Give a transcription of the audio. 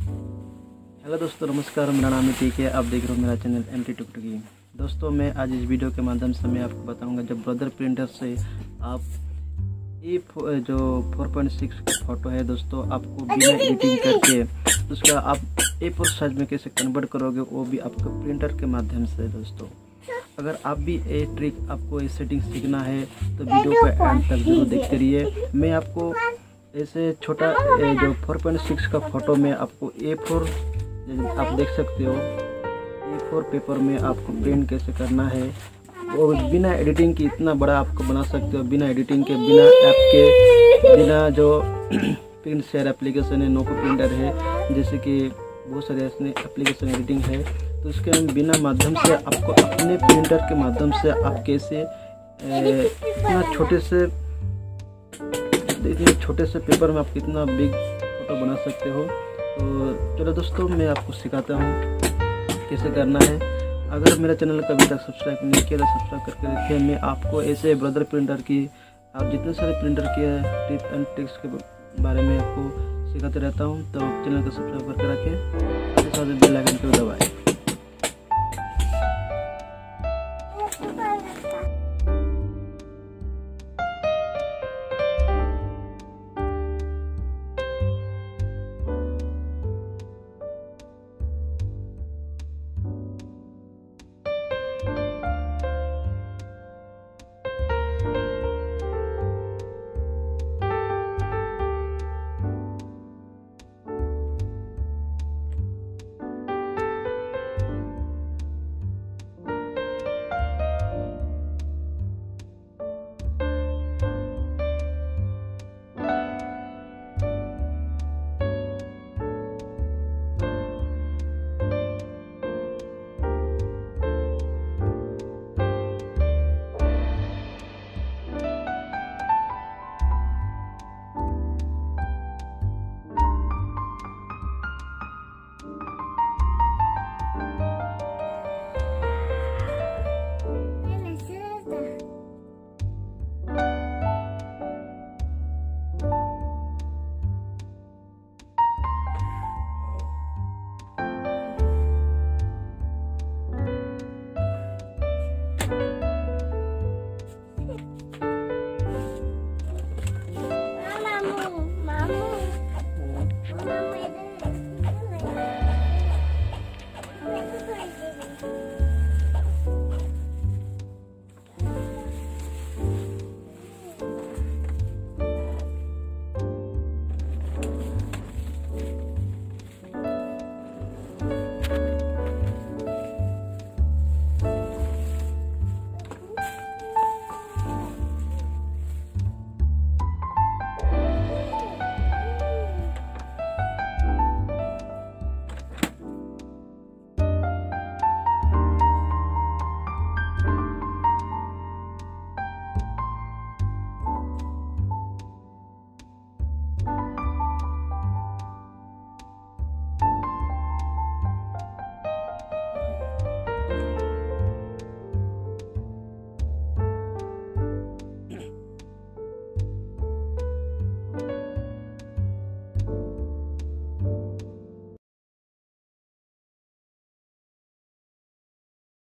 Hello दोस्तों, नमस्कार। मेरा नाम है टीके। आप देख रहे हो मेरा चैनल एमटी टुकटुकी। दोस्तों, मैं आज इस वीडियो के माध्यम से मैं आपको बताऊंगा जब ब्रदर प्रिंटर से आप जो 4.6 का फोटो है दोस्तों, आपको बिना एडिटिंग करके उसका आप A4 साइज में कैसे कन्वर्ट करोगे, वो भी आपको प्रिंटर के माध्यम से। दोस्तों, अगर आप भी ये ट्रिक, आपको ये सेटिंग सीखना है तो वीडियो को एंड तक जरूर देखते रहिए। मैं आपको ऐसे छोटा जो 4.6 का फोटो में आपको A4 आप देख सकते हो, A4 पेपर में आपको प्रिंट कैसे करना है और बिना एडिटिंग के इतना बड़ा आपको बना सकते हो। बिना एडिटिंग के, बिना ऐप के, बिना जो प्रिंट शेयर एप्लीकेशन है, नोको प्रिंटर है, जैसे कि बहुत सारे ऐसे एप्लीकेशन एडिटिंग है, तो उसके बिना माध्यम से आपको अपने प्रिंटर के माध्यम से आप कैसे इतना छोटे से पेपर में आप कितना बिग फोटो बना सकते हो। तो चलो दोस्तों, मैं आपको सिखाता हूँ कैसे करना है। अगर मेरा चैनल का अभी तक सब्सक्राइब नहीं किया तो सब्सक्राइब करके रखिए। मैं आपको ऐसे ब्रदर प्रिंटर की, आप जितने सारे प्रिंटर के टिप एंड ट्रिक्स के बारे में आपको सिखाते रहता हूँ। तो चैनल को सब्सक्राइब करके रखें, साथ बेल आइकन को दबाएं।